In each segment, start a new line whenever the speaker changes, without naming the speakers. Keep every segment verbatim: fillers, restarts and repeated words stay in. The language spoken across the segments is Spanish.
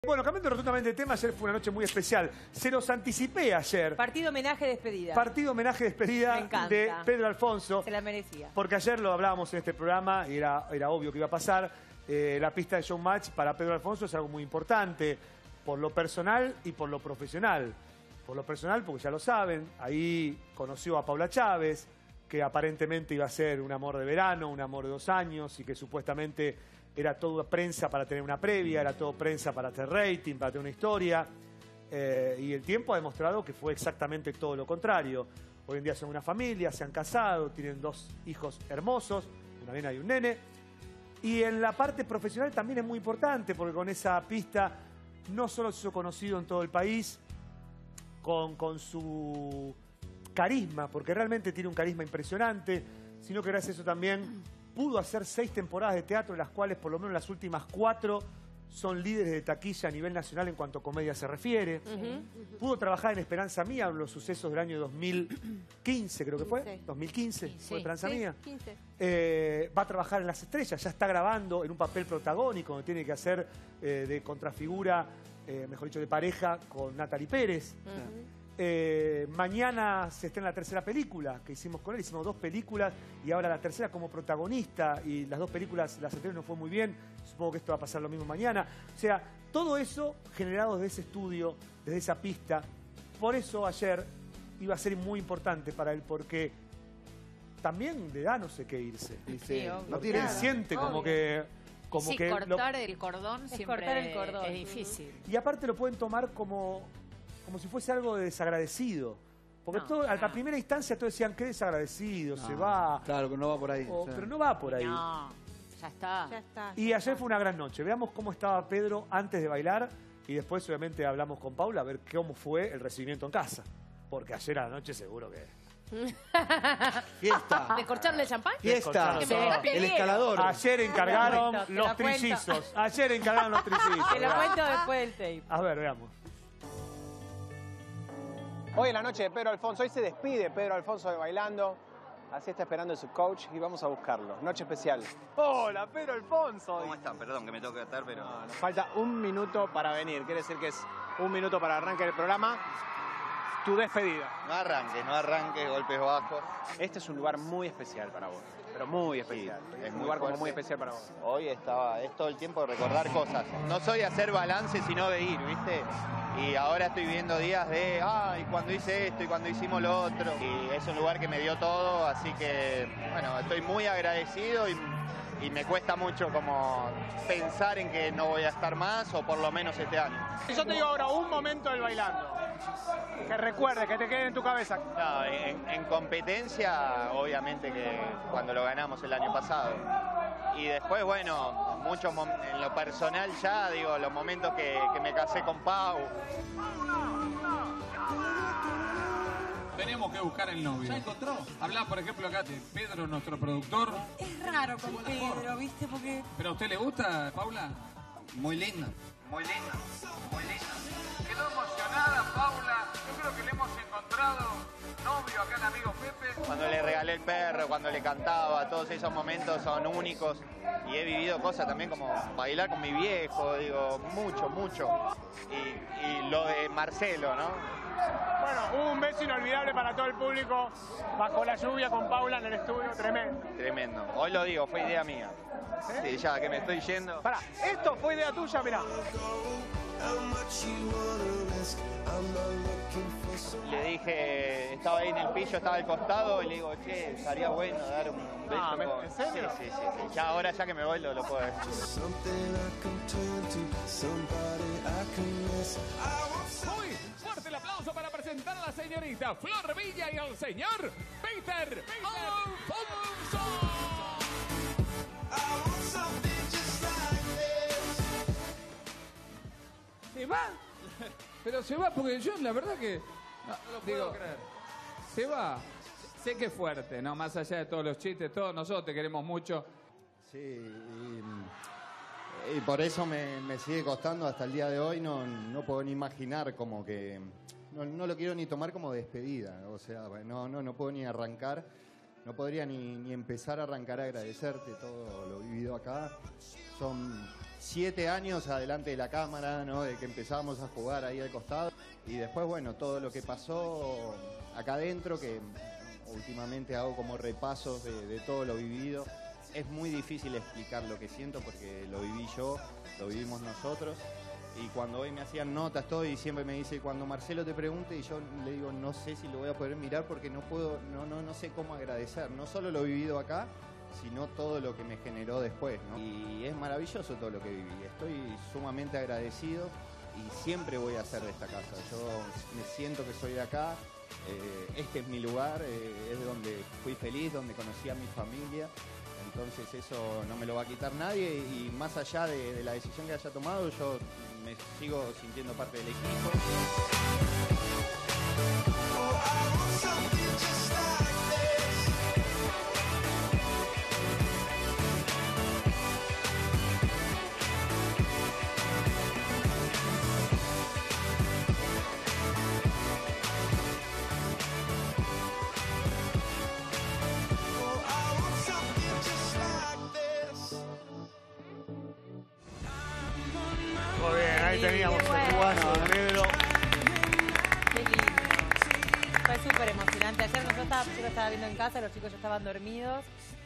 Bueno, cambiando rotundamente de tema, ayer fue una noche muy especial. Se los anticipé ayer.
Partido homenaje despedida.
Partido homenaje despedida de Pedro Alfonso.
Se la merecía.
Porque ayer lo hablábamos en este programa y era, era obvio que iba a pasar. Eh, la pista de Showmatch para Pedro Alfonso es algo muy importante, por lo personal y por lo profesional. Por lo personal, porque ya lo saben, ahí conoció a Paula Chávez, que aparentemente iba a ser un amor de verano, un amor de dos años y que supuestamente era toda prensa para tener una previa, era todo prensa para hacer rating, para tener una historia. Eh, y el tiempo ha demostrado que fue exactamente todo lo contrario. Hoy en día son una familia, se han casado, tienen dos hijos hermosos, una nena y un nene. Y en la parte profesional también es muy importante, porque con esa pista no solo se hizo conocido en todo el país, con, con su carisma, porque realmente tiene un carisma impresionante, sino que gracias a eso también pudo hacer seis temporadas de teatro, en las cuales por lo menos las últimas cuatro son líderes de taquilla a nivel nacional en cuanto a comedia se refiere. Uh-huh, uh-huh. Pudo trabajar en Esperanza Mía, los sucesos del año dos mil quince, creo que fue. Sí. dos mil quince, sí. Fue Esperanza sí, Mía. quince. Eh, va a trabajar en Las Estrellas, ya está grabando en un papel protagónico, donde tiene que hacer eh, de contrafigura, eh, mejor dicho, de pareja con Natalie Pérez. Uh-huh. Eh, mañana se estrena la tercera película que hicimos con él, hicimos dos películas y ahora la tercera como protagonista, y las dos películas, las anteriores no fue muy bien, supongo que esto va a pasar lo mismo mañana. O sea, todo eso generado desde ese estudio, desde esa pista. Por eso ayer iba a ser muy importante para él, porque también le da no sé qué irse, dice, sí, no tiene, claro, siente obvio. como que como
sí,
que
cortar
lo,
el cordón
es
siempre
cortar el cordón.
Es difícil.
Y aparte lo pueden tomar como como si fuese algo de desagradecido. Porque
no,
todo,
no.
a la primera instancia todos decían que desagradecido, no, se va.
Claro, pero no va por ahí.
O,
o sea.
Pero no va por ahí.
No, ya está.
Ya está.
Y ayer fue una gran noche. Veamos cómo estaba Pedro antes de bailar y después obviamente hablamos con Paula a ver cómo fue el recibimiento en casa. Porque ayer a la noche seguro que...
Fiesta.
¿Descorcharle el champán?
Fiesta. El escalador.
Ayer encargaron
cuento,
los trillizos. Ayer encargaron los trillizos.
Te lo cuento después del tape.
A ver, veamos.
Hoy es la noche de Pedro Alfonso, hoy se despide Pedro Alfonso de Bailando, así está esperando su coach y vamos a buscarlo. Noche especial. Hola, Pedro Alfonso.
¿Cómo están? Perdón que me tengo que atar, pero...
No, nos falta un minuto para venir, quiere decir que es un minuto para arrancar el programa. Tu despedida.
No arranques, no arranques, golpes bajos.
Este es un lugar muy especial para vos, pero muy especial.
Sí,
es,
es
un
muy
lugar
fuerte.
como muy especial para vos.
Hoy estaba, es todo el tiempo de recordar cosas. No soy de hacer balance, sino de ir, ¿viste? Y ahora estoy viviendo días de, ay, cuando hice esto y cuando hicimos lo otro. Y es un lugar que me dio todo, así que, bueno, estoy muy agradecido y, y me cuesta mucho como pensar en que no voy a estar más, o por lo menos este año.
Y yo te digo ahora un momento del Bailando, que recuerdes, que te quede en tu cabeza.
No, en, en competencia, obviamente que cuando lo ganamos el año pasado. Y después, bueno, muchos en lo personal ya, digo, los momentos que, que me casé con Pau.
Tenemos que buscar el novio. ¿Ya encontró? Hablá, por ejemplo, acá de Pedro, nuestro productor.
Es raro con Pedro, ¿viste? Porque...
¿Pero a usted le gusta, Paula?
Muy linda.
Muy linda, muy linda. Quedó emocionada, Paula. Yo creo que le hemos encontrado novio acá al amigo Pepe.
Cuando le regalé el perro, cuando le cantaba, todos esos momentos son únicos. Y he vivido cosas también como bailar con mi viejo, digo, mucho, mucho. Y, y lo de Marcelo, ¿no?
Bueno, un beso inolvidable para todo el público, bajo la lluvia con Paula en el estudio, tremendo.
Tremendo. Hoy lo digo, fue idea mía. Sí, ya que me estoy yendo.
Pará, esto fue idea tuya, mirá.
Le dije, estaba ahí en el pillo, estaba al costado, y le digo, che, estaría bueno dar un beso.
Ah,
con...
¿en serio?
Sí, sí, sí, sí. Ya ahora, ya que me voy, lo, lo puedo decir.
Muy fuerte el aplauso para presentar a la señorita Flor Villa y al señor Peter Alfonso. ¿Se va? Pero se va porque yo, la verdad que... No, no lo puedo digo, creer. Se va. Sé que es fuerte, ¿no? Más allá de todos los chistes, todos nosotros te queremos mucho.
Sí, y, y por eso me, me sigue costando hasta el día de hoy. No, no puedo ni imaginar como que... No, no lo quiero ni tomar como despedida. O sea, no, no, no puedo ni arrancar. No podría ni, ni empezar a arrancar a agradecerte todo lo vivido acá. Son siete años adelante de la cámara, ¿no? De que empezábamos a jugar ahí al costado. Y después, bueno, todo lo que pasó acá adentro, que últimamente hago como repasos de, de todo lo vivido. Es muy difícil explicar lo que siento porque lo viví yo, lo vivimos nosotros. Y cuando hoy me hacían notas todo y siempre me dice, cuando Marcelo te pregunte, y yo le digo, no sé si lo voy a poder mirar porque no puedo, no, no, no sé cómo agradecer. No solo lo vivido acá, sino todo lo que me generó después, ¿no? Y es maravilloso todo lo que viví. Estoy sumamente agradecido y siempre voy a ser de esta casa. Yo me siento que soy de acá, eh, este es mi lugar, eh, es donde fui feliz, donde conocí a mi familia. Entonces eso no me lo va a quitar nadie y más allá de, de la decisión que haya tomado, yo me sigo sintiendo parte del equipo.
Muy bien, ahí
Sí,
teníamos
qué
el
bueno.
jugazo de Pedro.
Qué lindo. Fue súper emocionante. Ayer nosotros estaba, yo lo estaba viendo en casa, los chicos ya estaban dormidos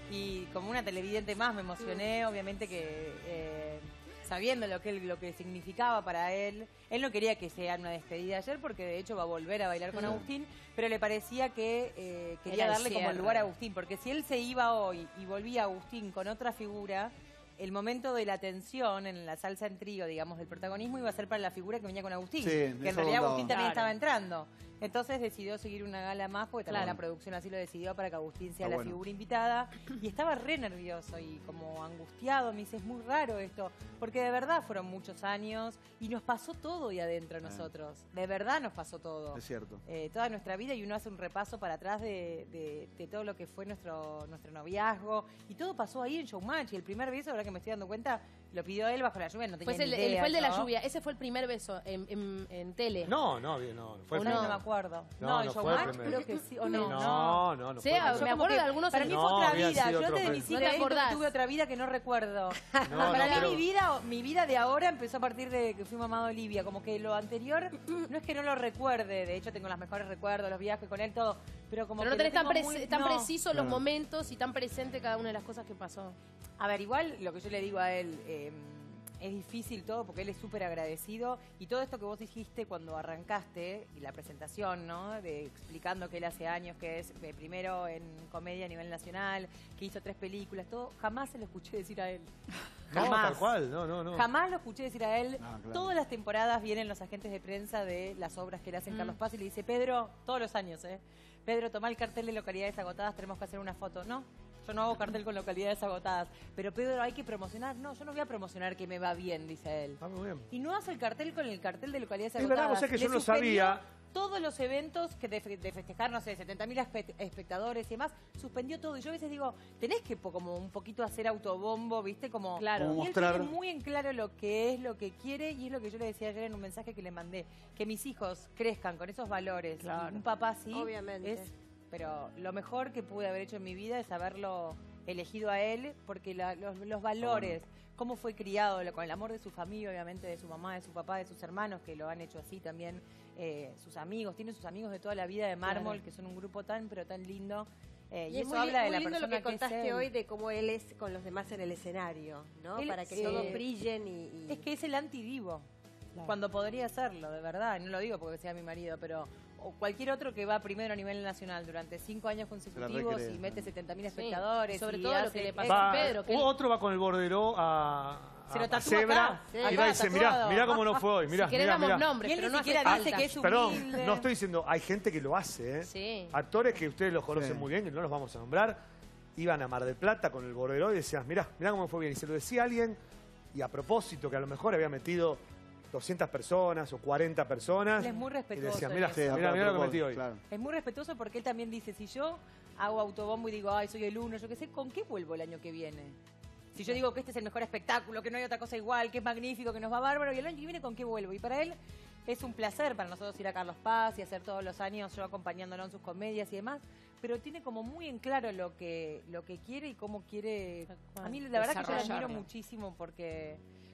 y como una televidente más me emocioné, obviamente que eh, sabiendo lo que, él- lo que significaba para él. Él no quería que sea una despedida ayer porque de hecho va a volver a bailar con
Sí.
Agustín, pero le parecía que eh, quería
Era el
darle como el
cierre.
lugar a Agustín, porque si él se iba hoy y volvía Agustín con otra figura, el momento de la tensión en la salsa en trío, digamos, del protagonismo iba a ser para la figura que venía con Agustín.
Sí,
que
eso
en realidad
contaba.
Agustín también
Claro.
estaba entrando. Entonces decidió seguir una gala más, porque también
Claro.
la producción así lo decidió para que Agustín sea
Ah,
la
bueno.
figura invitada. Y estaba re nervioso y como angustiado. Me dice, es muy raro esto, porque de verdad fueron muchos años y nos pasó todo ahí adentro a nosotros. De verdad nos pasó todo.
Es cierto.
Eh, toda nuestra vida y uno hace un repaso para atrás de, de- de todo lo que fue nuestro nuestro noviazgo y todo pasó ahí en Showmatch y el primer beso, ahora que me estoy dando cuenta, lo pidió él bajo la lluvia, no tenía
Pues el,
ni
el-
idea
fue el de la
yo.
lluvia. Ese fue el primer beso en, en- en tele.
No, no, bien, no. Fue
¿O
el
Ay,
no?
no
primero.
me acuerdo.
No,
No, en
no fue el
Showmatch
primero.
creo que sí, o no.
No, no, no.
Sí,
fue el
ah,
primero.
me
Como
acuerdo
que
de algunos
Para
en-
mí
No,
fue otra
había
vida.
sido
Yo
otro,
te
fue-
decí
¿No
que
te
adentro
acordás?
tuve otra vida que no recuerdo.
No,
Para
no,
mí
pero-
mi vida, mi vida de ahora empezó a partir de que fui mamá de Olivia. Como que lo anterior no es que no lo recuerde. De hecho, tengo los mejores recuerdos, los viajes con él, todo. Pero como
Pero no
que lo
tenés tan,
tengo
preci-
muy-
tan
no.
preciso los
No.
momentos y tan presente cada una de las cosas que pasó.
A ver, igual lo que yo le digo a él, eh, es difícil todo porque él es súper agradecido y todo esto que vos dijiste cuando arrancaste y la presentación, ¿no? De explicando que él hace años que es eh, primero en comedia a nivel nacional, que hizo tres películas, todo, jamás se lo escuché decir a él.
No,
Jamás.
tal cual, no, no, no.
Jamás lo escuché decir a él.
Ah, claro.
Todas las temporadas vienen los agentes de prensa de las obras que le hacen
Mm.
Carlos Paz y le dice, Pedro, todos los años, ¿eh? Pedro, toma el cartel de localidades agotadas, tenemos que hacer una foto. No, yo no hago cartel con localidades agotadas. Pero Pedro, hay que promocionar. No, yo no voy a promocionar que me va bien, dice él.
Está muy bien.
Y no hace el cartel con el cartel de localidades
Es
agotadas.
verdad, vos sabés que
Le
yo no
suspendió
sabía.
Todos los eventos que de, fe- de festejar, no sé, setenta mil espectadores y demás, suspendió todo. Y yo a veces digo, tenés que po- como un poquito hacer autobombo, ¿viste? Como,
Claro.
Como
y él
mostrar-
tiene muy en claro lo que es, lo que quiere, y es lo que yo le decía ayer en un mensaje que le mandé. Que mis hijos crezcan con esos valores.
Claro.
Y un papá así
Obviamente.
es... Pero lo mejor que pude haber hecho en mi vida es haberlo elegido a él, porque la- los, los valores, cómo fue criado, lo- con el amor de su familia, obviamente, de su mamá, de su papá, de sus hermanos, que lo han hecho así también, eh, sus amigos, tiene sus amigos de toda la vida de mármol,
Claro.
que son un grupo tan, pero tan lindo. eh, y,
Y es
eso
muy,
habla de
muy
la
lindo
persona
lo que
que es
contaste
él.
hoy de cómo él es con los demás en el escenario, ¿no?
Él-
Para que
sí.
todos brillen y... y-
Es que es el antidivo, cuando podría serlo, de verdad, y no lo digo porque sea mi marido, pero o cualquier otro que va primero a nivel nacional durante cinco años consecutivos
recree,
y mete
¿no?
setenta mil
Sí,
espectadores.
y sobre
y
todo lo
hace-
que le pasó
Va,
a Pedro. Que él-
otro va con el bordero a,
Se lo
a- a
tatúa
Zebra
acá, sí,
y
acá,
va y dice, mirá,
tatuado.
mirá cómo no fue hoy, mirá,
si querés
mirá,
damos
mirá.
nombres,
Y él
pero
ni
no hace
siquiera
falta.
dice que es
Perdón,
humilde.
no estoy diciendo, hay gente que lo hace, ¿eh?
Sí.
Actores que ustedes los conocen
Sí.
muy bien, que no los vamos a nombrar, iban a Mar del Plata con el bordero y decían, mirá, mirá cómo fue bien. Y se lo decía a alguien, y a propósito, que a lo mejor había metido doscientas personas o cuarenta personas.
Él es muy
Y
respetuoso.
decían,
en
mirá,
eso.
Sí,
mirá,
a
mirá lo que
propósito,
metí hoy.
claro.
Es muy respetuoso porque él también dice, si yo hago autobombo y digo, ay, soy el uno, yo qué sé, ¿con qué vuelvo el año que viene? Si yo digo que este es el mejor espectáculo, que no hay otra cosa igual, que es magnífico, que nos va bárbaro, y el año que viene, ¿con qué vuelvo? Y para él es un placer para nosotros ir a Carlos Paz y hacer todos los años yo acompañándolo en sus comedias y demás, pero tiene como muy en claro lo que, lo que quiere y cómo quiere.
Tal cual.
A mí la verdad que yo lo admiro
Desarrollarlo.
muchísimo porque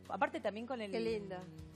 Aparte también con el...
Qué lindo.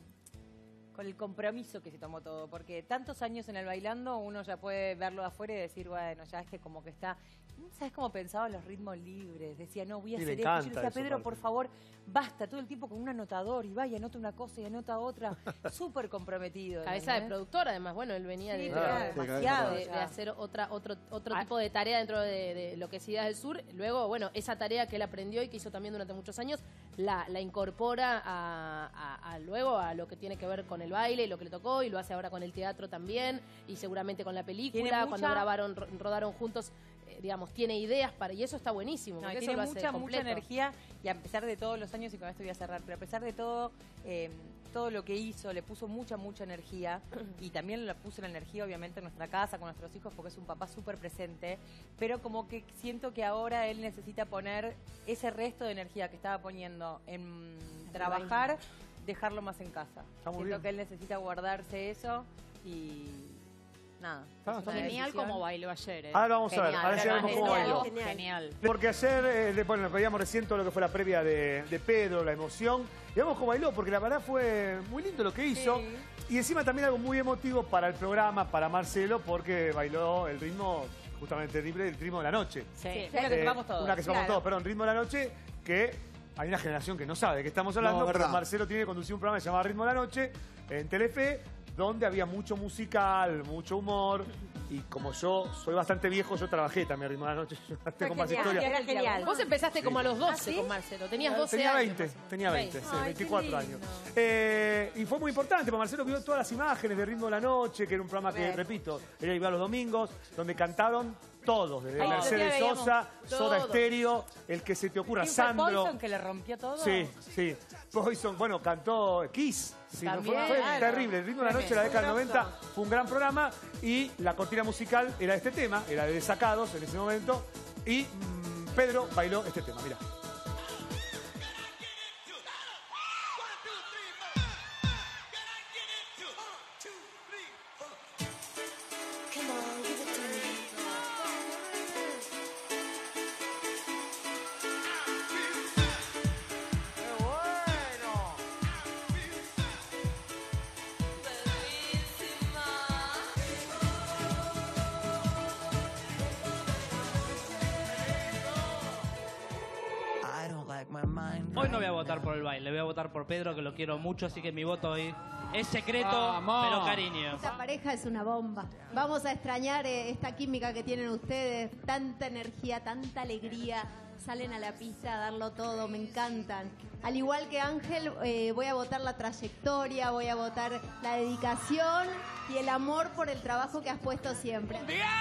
Con el compromiso que se tomó todo, porque tantos años en el bailando uno ya puede verlo de afuera y decir, bueno, ya este como que está... ¿Sabes cómo pensaba en los ritmos libres? Decía, no, voy a
Sí,
hacer
me
esto. Yo le
encanta
decía,
eso,
Pedro,
aparte.
por favor, basta, todo el tiempo con un anotador y va y anota una cosa y anota otra. Súper comprometido.
Cabeza de
¿entendés?
productor, además, bueno, él venía
Sí,
de,
pero
de-
demasiado
de,
ya.
de hacer otra, otro, otro
Ah.
tipo de tarea dentro de, de lo que es Ideas del Sur. Luego, bueno, esa tarea que él aprendió y que hizo también durante muchos años, la, la incorpora a, a- a luego a lo que tiene que ver con el baile y lo que le tocó, y lo hace ahora con el teatro también, y seguramente con la película,
Tiene
cuando
mucha-
grabaron, ro- rodaron juntos, eh, digamos, tiene ideas para, y eso está buenísimo,
No,
porque
y
eso
tiene
lo hace
mucha, mucha
completo.
energía y a pesar de todos los años, y con esto voy a cerrar, pero a pesar de todo, eh, todo lo que hizo, le puso mucha, mucha energía y también le puso la energía obviamente en nuestra casa, con nuestros hijos, porque es un papá súper presente, pero como que siento que ahora él necesita poner ese resto de energía que estaba poniendo en trabajar, dejarlo más en casa.
Está muy
Siento
bien.
que él necesita guardarse eso y nada.
Está-
es
está
una
bien.
Genial
decisión.
como bailó ayer. ¿eh?
Ahora vamos a ver,
Genial,
ahora sí vemos cómo
genial.
bailó.
Genial.
Genial.
Porque ayer, eh, de- bueno, veíamos recién todo lo que fue la previa de, de Pedro, la emoción. Y vemos cómo bailó, porque la verdad fue muy lindo lo que hizo.
Sí.
Y encima también algo muy emotivo para el programa, para Marcelo, porque bailó el ritmo, justamente el ritmo- el ritmo de la noche.
Sí,
Sí.
es lo que
Eh,
tomamos todos.
Una que sepamos
Claro.
todos, perdón, ritmo de la noche, que hay una generación que no sabe de qué estamos hablando,
No,
pero
verdad.
Marcelo tiene que conducir un programa que se llama Ritmo de la Noche en Telefe, donde había mucho musical, mucho humor. Y como yo soy bastante viejo, yo trabajé también Ritmo de la Noche. Yo tengo más
genial,
historia.
era genial.
Vos empezaste como a los doce
¿sí?
con Marcelo, tenías doce
Tenía
años.
veinte, tenía veinte,
veinte.
sí,
Ay, qué
veinticuatro
lindo.
años. Eh, y fue muy importante, porque Marcelo vio todas las imágenes de Ritmo de la Noche, que era un programa que,
Bien.
repito, él iba los domingos, donde cantaron todos, desde
Ay,
Mercedes
el otro día
Sosa,
veíamos
Soda
todos.
Stereo, el que se te ocurra,
¿Quién fue
Sandro.
Poison que le rompió todo?
Sí, sí. Poison, bueno, cantó Kiss. Sí, no, fue,
También,
fue
claro.
terrible. El ritmo de la noche de la década del
Tremendo.
noventa fue un gran programa y la cortina musical era este tema, era de Desacados en ese momento. Y mm, Pedro bailó este tema, mira.
Hoy no voy a votar por el baile, voy a votar por Pedro, que lo quiero mucho, así que mi voto hoy es secreto,
Vamos.
pero cariño.
Esta pareja es una bomba. Vamos a extrañar eh, esta química que tienen ustedes, tanta energía, tanta alegría. Salen a la pista a darlo todo, me encantan. Al igual que Ángel, eh, voy a votar la trayectoria, voy a votar la dedicación y el amor por el trabajo que has puesto siempre.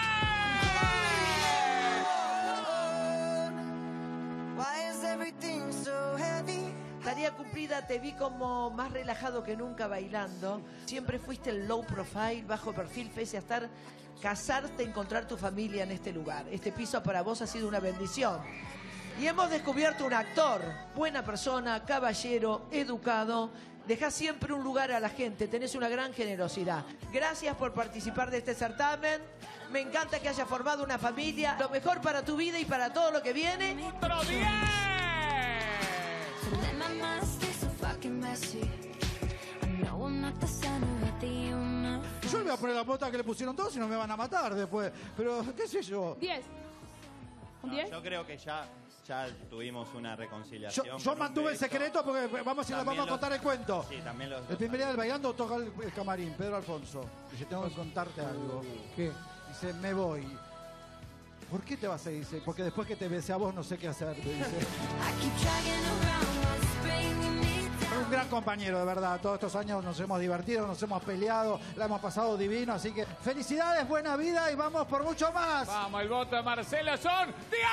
Tarea cumplida, te vi como más relajado que nunca bailando. Siempre fuiste el low profile, bajo perfil, pese a estar, casarte, encontrar tu familia en este lugar. Este piso para vos ha sido una bendición. Y hemos descubierto un actor, buena persona, caballero, educado. Dejás siempre un lugar a la gente, tenés una gran generosidad. Gracias por participar de este certamen. Me encanta que hayas formado una familia. Lo mejor para tu vida y para todo lo que viene.
Yo le voy a poner la bota que le pusieron todos y no me van a matar después. Pero, qué sé yo.
diez. ¿Un
No,
diez?
yo creo que ya, ya tuvimos una
Yo,
reconciliación.
yo
por un
mantuve el
beso.
secreto porque vamos a,
También
vamos a
los-
contar el cuento.
Sí, también los
El primer día del bailando toca el, el camarín, Pedro Alfonso. Dice, tengo que contarte algo.
¿Qué?
Dice, me voy. ¿Por qué te vas a ir? Dice, porque después que te besé a vos no sé qué hacer. te dice. Un gran compañero, de verdad. Todos estos años nos hemos divertido, nos hemos peleado, la hemos pasado divino. Así que felicidades, buena vida y vamos por mucho más.
Vamos, el voto de Marcelo son diez.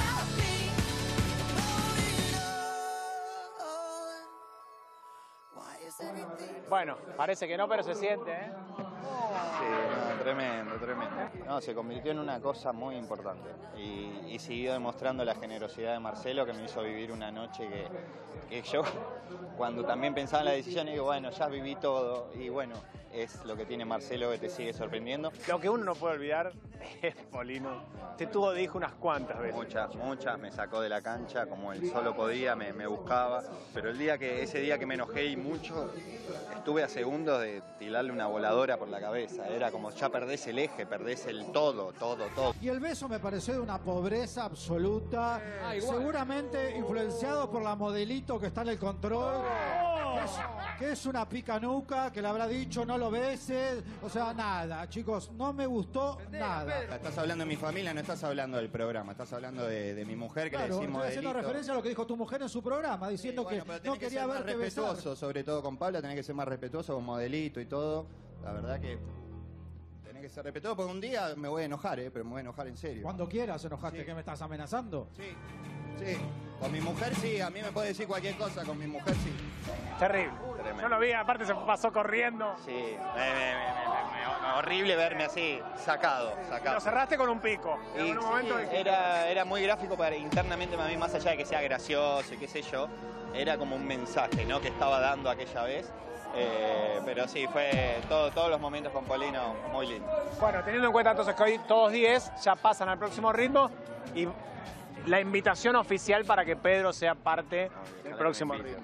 Why
Bueno, parece que no, pero se siente, ¿eh?
Sí, no, tremendo, tremendo. No, se convirtió en una cosa muy importante y, y siguió demostrando la generosidad de Marcelo, que me hizo vivir una noche que, que yo, cuando también pensaba en la decisión, digo, bueno, ya viví todo y bueno, es lo que tiene Marcelo que te sigue sorprendiendo.
Lo que uno no puede olvidar es Polino. Te tuvo de hijo unas cuantas veces.
Muchas, muchas, me sacó de la cancha como él solo podía, me, me buscaba, pero el día que, ese día que me enojé y mucho, estuve a segundos de tirarle una voladora por la cabeza. Era como ya perdés el eje, perdés el todo, todo, todo.
Y el beso me pareció de una pobreza absoluta,
Ah, igual.
seguramente influenciado por la modelito que está en el control, que es, que es una picanuca, que le habrá dicho no lo beses, o sea, nada, chicos, no me gustó nada.
Estás hablando de mi familia, no estás hablando del programa, estás hablando de, de mi mujer que
Claro,
le decimos
estoy haciendo referencia a lo que dijo tu mujer en su programa, diciendo
Bueno,
que
pero
no
tenés que
quería
ser más
verte besar.
respetuoso, sobre todo con Paula, tenés que ser más respetuoso con modelito y todo. La verdad que tenés que ser respetuoso porque un día me voy a enojar, ¿eh? Pero me voy a enojar en serio.
Cuando quieras enojaste,
Sí.
¿qué me estás amenazando?
Sí, sí. Con mi mujer sí, a mí me puede decir cualquier cosa, con mi mujer sí.
Terrible.
Tremendo.
Yo lo vi, aparte se pasó corriendo.
Sí, me- me- me- me- me- horrible verme así, sacado, sacado.
Lo cerraste con un pico. En
Y
un
sí,
momento dijiste,
era, era muy gráfico para internamente para mí, más allá de que sea gracioso y qué sé yo, era como un mensaje, ¿no? Que estaba dando aquella vez. Eh, pero sí, fue todo, todos los momentos con Polino muy lindos.
Bueno, teniendo en cuenta entonces que hoy todos diez ya pasan al próximo ritmo y la invitación oficial para que Pedro sea parte del próximo ritmo.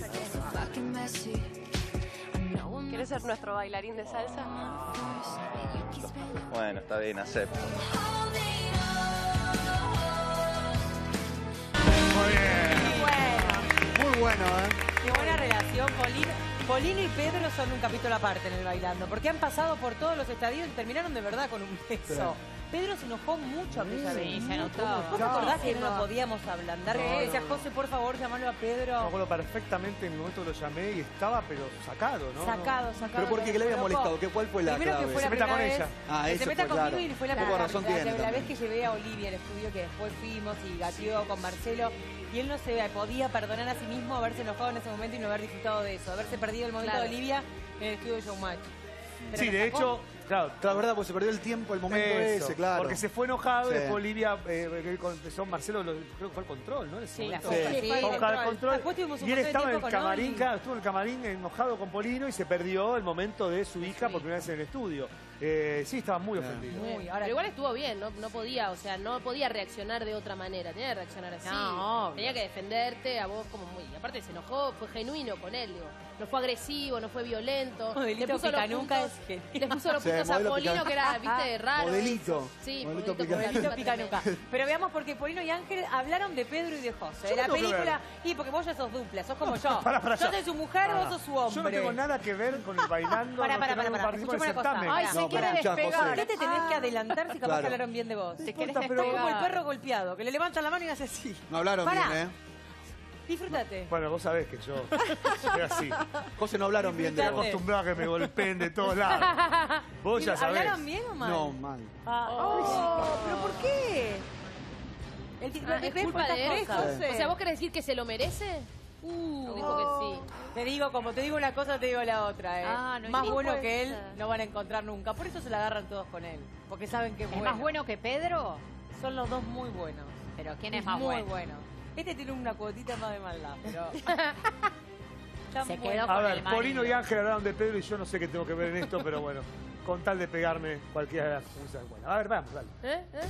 ¿Quieres ser nuestro bailarín de salsa?
Bueno, está bien, acepto.
Muy bien.
Bueno,
Muy bueno, ¿eh?
qué buena relación, Polino. Polino y Pedro son un capítulo aparte en el Bailando, porque han pasado por todos los estadios y terminaron de verdad con un beso. Pedro se enojó mucho aquella vez.
Sí, se notaba.
¿Vos te acordás que no lo podíamos ablandar?
No,
Que
no,
decía,
no.
José, por favor, llamalo a
Me
Pedro.
acuerdo perfectamente en el momento que lo llamé y estaba, pero sacado, ¿no?
Sacado, sacado.
¿Pero por qué? ¿Qué le había
Loco.
molestado? ¿Qué, ¿Cuál fue la
Primero que
clave?
fue la
Se meta
primera
con
vez,
ella.
Ah,
que
eso
se meta
fue,
conmigo
claro.
y fue la,
Poco
primera-
razón
la-
tiene
la- la
también.
vez que llevé a Olivia al estudio, que después fuimos y gateó con Marcelo, y él no se podía perdonar a sí mismo haberse enojado en ese momento y no haber disfrutado de eso, haberse perdido el momento
Claro.
de Olivia en el estudio de Showmatch. Pero
Sí,
lo
de
sacó.
hecho, claro,
La verdad, pues se perdió el tiempo, el momento
eso,
ese, claro.
porque se fue enojado
Sí.
y después Olivia, eh, que empezó Marcelo, lo- creo que fue el control, ¿no? En ese
Sí, la
momento.
foto.
Sí.
Sí,
Fue a buscar el
control.
control.
Después tuvimos un
Y él
montón de
estaba en el
tiempo con
camarín,
Oli.
claro, estuvo en el camarín enojado con Polino y se perdió el momento de su hija por primera vez en el estudio. Eh, sí, estaba muy ofendido.
Muy, ahora
Pero igual estuvo bien, no, no podía, o sea, no podía reaccionar de otra manera, tenía que reaccionar así.
No, obvio.
Tenía que defenderte a vos como muy. Y aparte se enojó, fue genuino con él, digo. No fue agresivo, no fue violento.
Modelito
Le puso los
picanuca
puntos,
es genial.
le puso los
Sí,
puntos a
modelo
Polino,
picanuca.
que era, viste, raro.
Modelito.
eso. Sí,
Modelito
modelito
Modelito
picanuca.
picanuca. Pero veamos porque Polino y Ángel hablaron de Pedro y de José.
Yo
De la
no tengo que
película. Y porque vos ya sos dupla, sos como yo.
Pará, pará,
yo
yo-
soy su mujer,
No,
vos
no.
sos su hombre.
Yo no tengo nada que ver con el bailando.
Pará,
no
pará,
tengo
pará,
ningún
pará.
participo en
Escuchame
el
una cosa.
certamen.
Ay,
No,
se quiere
pará, escuchá,
despegar.
José.
¿Qué te tenés que adelantar si capaz
Claro.
que hablaron bien de vos?
Te
Sos
querés
como el
despegar.
perro golpeado, que le levantan la mano y hace así.
No hablaron
Pará.
bien, ¿eh?
Disfrútate.
Bueno, vos sabés que yo soy así.
José, no hablaron bien de
Estoy
vos.
acostumbrado a que me golpeen de todos lados. Vos ya sabés.
¿Hablaron bien o mal?
No, mal.
Ah, oh, ¿pero por qué? El tipo
Ah,
de
es culpa de él.
José.
O sea, ¿vos querés decir que se lo merece? Uh, dijo que sí.
Te digo, como te digo una cosa, te digo la otra, ¿eh?
Ah, no,
más
sí
bueno
puede
que él
ser.
no van a encontrar nunca. Por eso se la agarran todos con él. Porque saben que es,
¿Es
bueno.
más bueno que Pedro?
Son los dos muy buenos.
¿Pero quién es más
muy
bueno?
Este tiene una cuotita más de maldad, pero... Están
Se
buenos.
quedó
A
con
ver,
el marido.
Polino y Ángel hablaron de Pedro y yo no sé qué tengo que ver en esto, pero bueno, con tal de pegarme cualquiera de las cosas. Bueno, a ver, vamos, dale.
¿Eh? ¿Eh?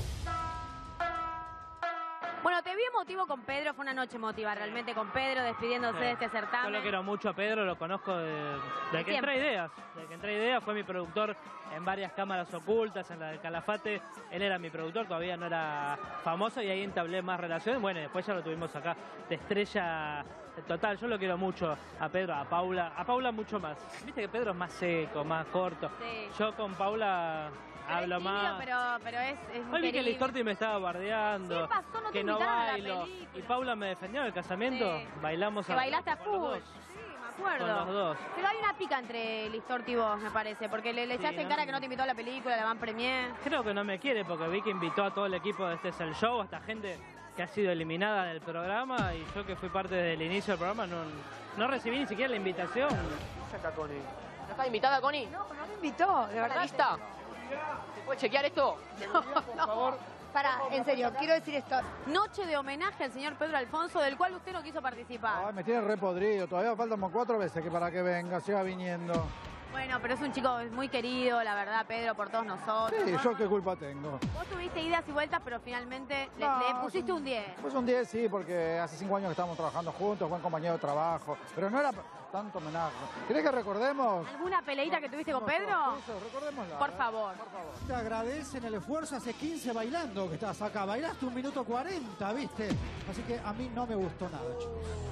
Bueno, te vi emotivo con Pedro, fue una noche emotiva realmente con Pedro, despidiéndose
Sí.
de este
Yo
certamen.
lo quiero mucho a Pedro, lo conozco de, de que
Siempre.
entré a Ideas. De que entré a Ideas, fue mi productor en varias cámaras ocultas, en la del Calafate. Él era mi productor, todavía no era famoso y ahí entablé más relaciones. Bueno, y después ya lo tuvimos acá de estrella total. Yo lo quiero mucho a Pedro, a Paula. A Paula mucho más. Viste que Pedro es más seco, más corto.
Sí.
Yo con Paula
Pero
hablo
es tímido,
más.
Pero, pero es, es
Hoy vi que
querible.
Listorti me estaba bardeando,
¿Qué pasó? No te
que no
invitaron a la
bailo.
película.
Y Paula me defendió en el casamiento.
Sí.
Bailamos
Que
a
bailaste a
con los
full.
dos.
Sí, me acuerdo.
Con los dos.
Pero hay una pica entre Listorti y vos, me parece, porque le, le
Sí,
se hacen
¿no?
cara que no te invitó a la película, la van premier.
Creo que no me quiere porque vi que invitó a todo el equipo de Este es el Show, hasta gente que ha sido eliminada del programa y yo que fui parte del inicio del programa no, no recibí ni siquiera la invitación.
¿No está invitada, Connie?
No, no me invitó, de verdad.
¿Lista? ¿Se puede chequear esto?
No, por favor. Para, en serio, quiero decir esto.
Noche de homenaje al señor Pedro Alfonso, del cual usted no quiso participar.
Ay, me tiene re podrido. Todavía faltan como cuatro veces que para que venga, siga viniendo.
Bueno, pero es un chico muy querido, la verdad, Pedro, por todos nosotros.
Sí,
¿no?
¿yo qué culpa tengo?
Vos tuviste idas y vueltas, pero finalmente le,
No,
le pusiste un diez.
Pues un diez sí, porque hace cinco años que estamos trabajando juntos, buen compañero de trabajo. Pero no era tanto homenaje. ¿Querés que recordemos?
¿Alguna peleita que tuviste con Pedro?
Eso, recordémosla.
Por
¿eh?
favor.
Por favor. Te agradecen el esfuerzo hace quince bailando que estás acá. Bailaste un minuto cuarenta, ¿viste? Así que a mí no me gustó nada, chicos.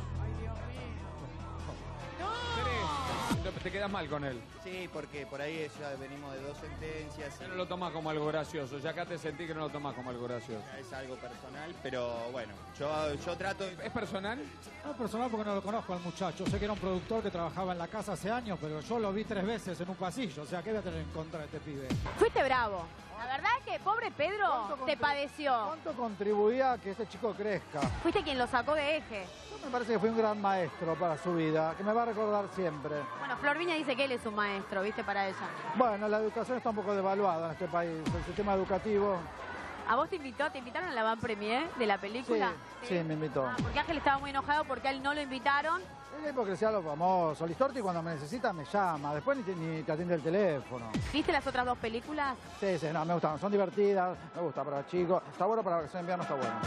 Te quedas mal con él.
Sí, porque por ahí ya venimos de dos sentencias.
Ya no lo tomas como algo gracioso. Ya acá te sentí que no lo tomas como algo gracioso.
Es algo personal, pero bueno, yo, yo trato...
¿Es personal?
No es personal porque no lo conozco al muchacho. Sé que era un productor que trabajaba en la casa hace años, pero yo lo vi tres veces en un pasillo. O sea, ¿qué voy a tener en contra de este pibe?
Fuiste bravo. La verdad es que pobre Pedro te padeció.
¿Cuánto contribuía a que este chico crezca?
Fuiste quien lo sacó de eje.
Yo me parece que fue un gran maestro para su vida, que me va a recordar siempre.
Bueno, Flor Viña dice que él es un maestro, ¿viste? Para ella.
Bueno, la educación está un poco devaluada en este país. El sistema educativo...
¿A vos te invitó? ¿Te invitaron a la van premier de la película?
Sí, sí, me invitó.
Ah, porque Ángel estaba muy enojado porque a él no lo invitaron.
Es la hipocresía lo famoso. Listorti cuando me necesita me llama, después ni te, ni te atiende el teléfono.
¿Viste las otras dos películas?
Sí, sí, no, me gustan, son divertidas, me gusta para chicos. Está bueno para la versión en invierno, está bueno.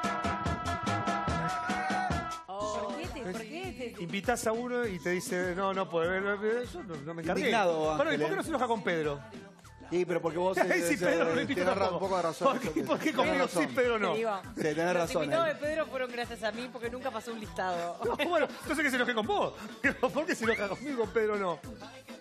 ¿Por qué? Te, ¿Por qué? Te...
Invitas a uno y te dice, no, no puede ver, yo no, no me encargué.
Indignado,
Bueno, ¿y
Ángel,
por qué
¿eh?
no se enoja con Pedro?
Sí, pero porque vos
Ahí sí,
eh,
Pedro,
eh,
lo invito
tenés ra-
tampoco.
un poco de razón.
¿Por qué, por qué conmigo sí, Pedro no?
Te digo,
Sí, tenés
los
razón.
invitados
eh.
de Pedro fueron gracias a mí porque nunca pasó un listado.
No, bueno, entonces que se enoje con vos. ¿Por qué se enoja conmigo, Pedro no?